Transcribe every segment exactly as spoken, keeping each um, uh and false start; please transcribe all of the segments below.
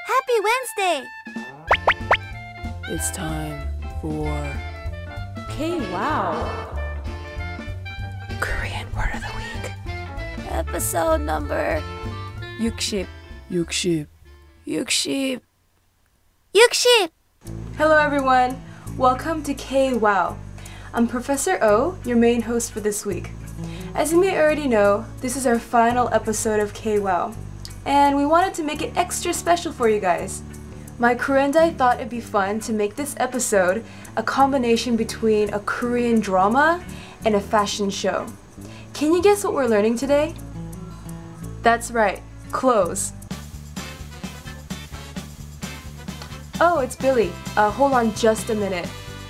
Happy Wednesday! It's time for K-Wow! Korean Word of the Week. Episode number 육십, 육십, 육십. 육십! Hello everyone! Welcome to K-Wow! I'm Professor O, your main host for this week. As you may already know, this is our final episode of K-Wow, and we wanted to make it extra special for you guys. My Koreandai thought it'd be fun to make this episode a combination between a Korean drama and a fashion show. Can you guess what we're learning today? That's right, clothes. Oh, it's Billy. Uh, hold on just a minute.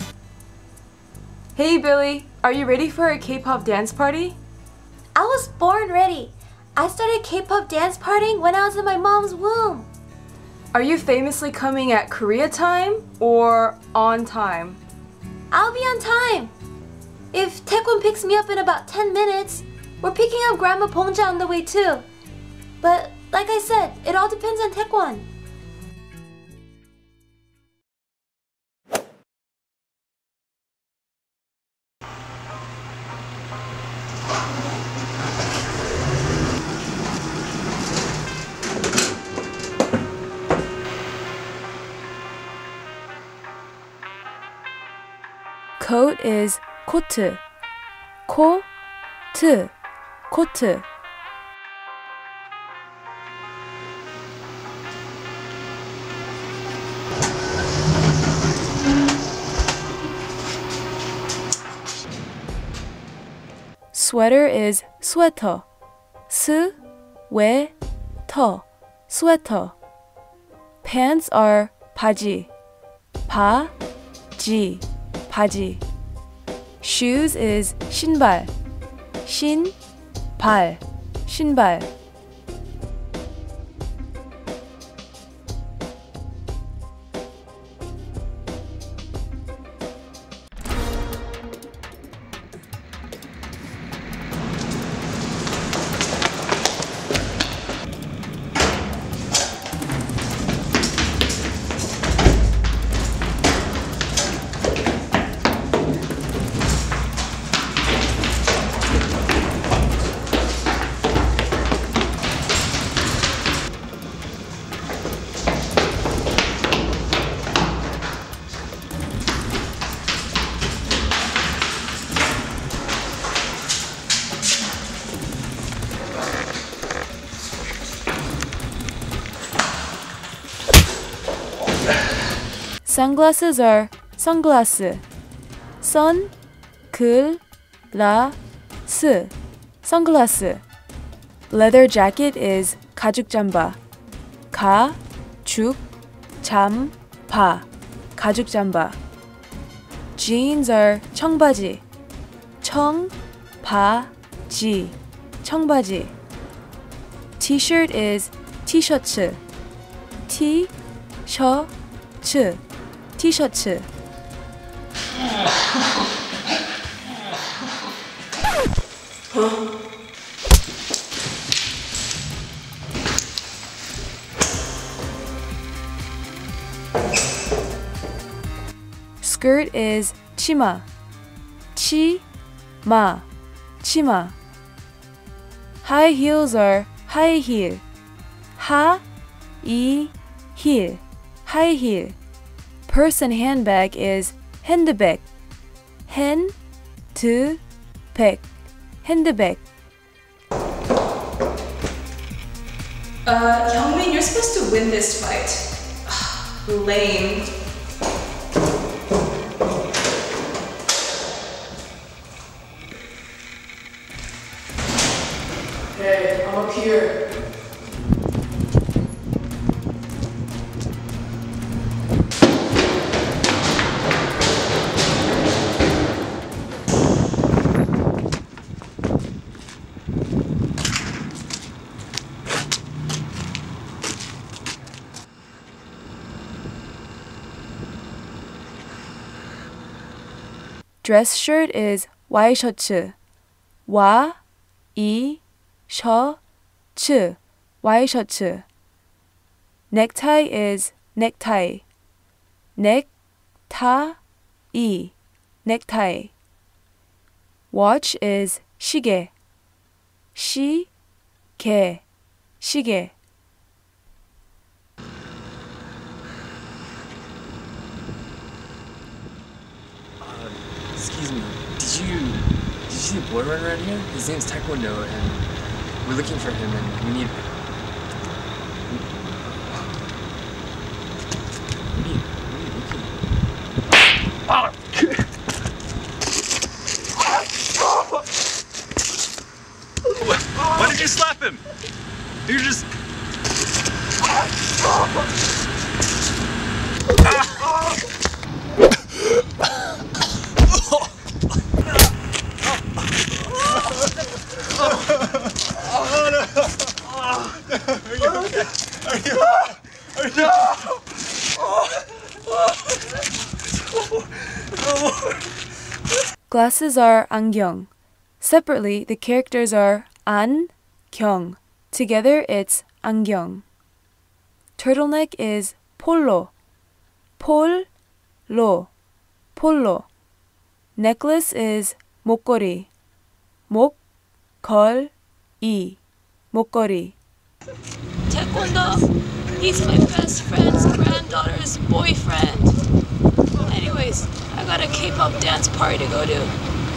Hey Billy, are you ready for a K-pop dance party? I was born ready. I started K-pop dance partying when I was in my mom's womb. Are you famously coming at Korea time or on time? I'll be on time. If Taekwon picks me up in about ten minutes, we're picking up Grandma Pongja on the way too. But like I said, it all depends on Taekwon. Coat is 코트, 코트, 코트. Sweater is sweater, 스, 웨, 터, sweater. Pants are 바지, 바, 지, 바지. Shoes is 신발, 신, 발, 신발. Sunglasses are sunglass, sun, 글, 라, 스, sunglass. Leather jacket is 가죽 잠바, 가, 죽, 잠, 바, 가죽 잠바. Jeans are 청바지, 청, 바, 지, 청바지. T-shirt is 티셔츠, 티, 셔, 츠, 티셔츠. Skirt is 치마, 치, 마, 치마. High heels are high heel, 하, 이, 힐, high heel. Purse and handbag is 핸드백, 핸, 드, 백, 핸드백. Uh, Hyungmin, you're supposed to win this fight. Lame. Hey, I'm up here. Dress shirt is 와이셔츠, 와, 이, 셔, 츠, 와이셔츠. Necktie is necktie. Neck-ta-i, necktie. Watch is 시계. 시-계, 시계. Uh, excuse me, did you, did you see a boy running around here? His name's Taekwondo, and we're looking for him, and we need... What are you, what are you looking at? Ah! Why did you slap him? You're just... Glasses are 안경. Separately, the characters are 안, 경. Together, it's 안경. Turtleneck is 폴로. 폴로, 폴로. Necklace is 목걸이. 목걸이, 목걸이. Taekwondo, he's my best friend's granddaughter's boyfriend. Anyways, I got a K-pop dance party to go to.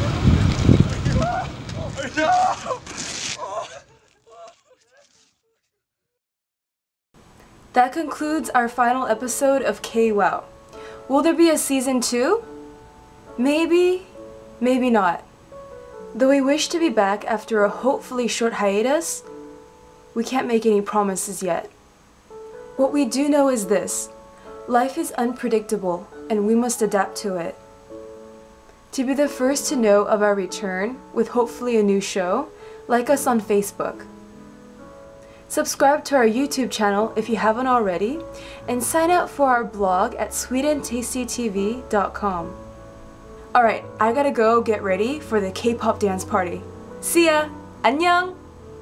That concludes our final episode of K-Wow. Will there be a season two? Maybe, maybe not. Though we wish to be back after a hopefully short hiatus, we can't make any promises yet. What we do know is this: life is unpredictable and we must adapt to it. To be the first to know of our return with hopefully a new show, like us on Facebook. Subscribe to our YouTube channel if you haven't already, and sign up for our blog at sweden tasty t v dot com. Alright, I gotta go get ready for the K-pop dance party. See ya! 안녕!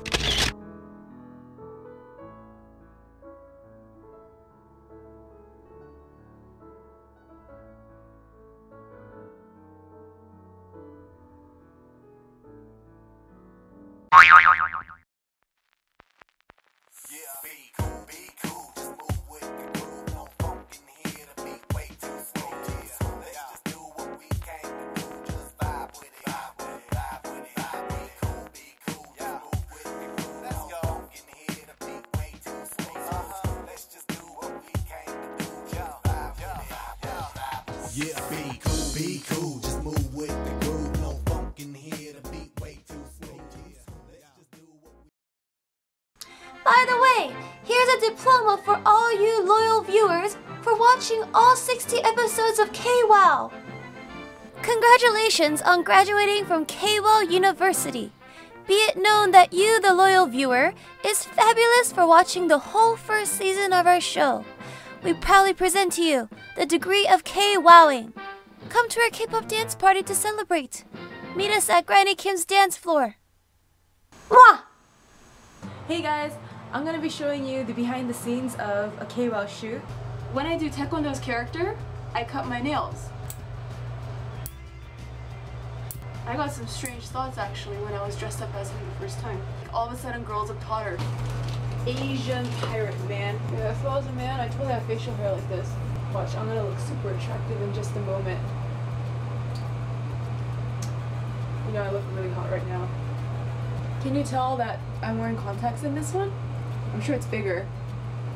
Yeah, be cool, be cool, just move with the groove. No funk in here, the beat way too slow. By the way, here's a diploma for all you loyal viewers for watching all sixty episodes of K-Wow. Congratulations on graduating from K-Wow University. Be it known that you, the loyal viewer, is fabulous for watching the whole first season of our show. We proudly present to you the degree of K-Wowing. Come to our K-pop dance party to celebrate. Meet us at Granny Kim's dance floor. Mwah! Hey guys, I'm gonna be showing you the behind the scenes of a K-Wow shoot. When I do Taekwondo's character, I cut my nails. I got some strange thoughts actually when I was dressed up as him the first time. All of a sudden girls looked hotter. Asian pirate man. Yeah, if I was a man, I'd totally have facial hair like this. Watch, I'm gonna look super attractive in just a moment. You know, I look really hot right now. Can you tell that I'm wearing contacts in this one? I'm sure it's bigger.